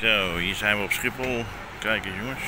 Zo, hier zijn we op Schiphol. Kijk eens jongens.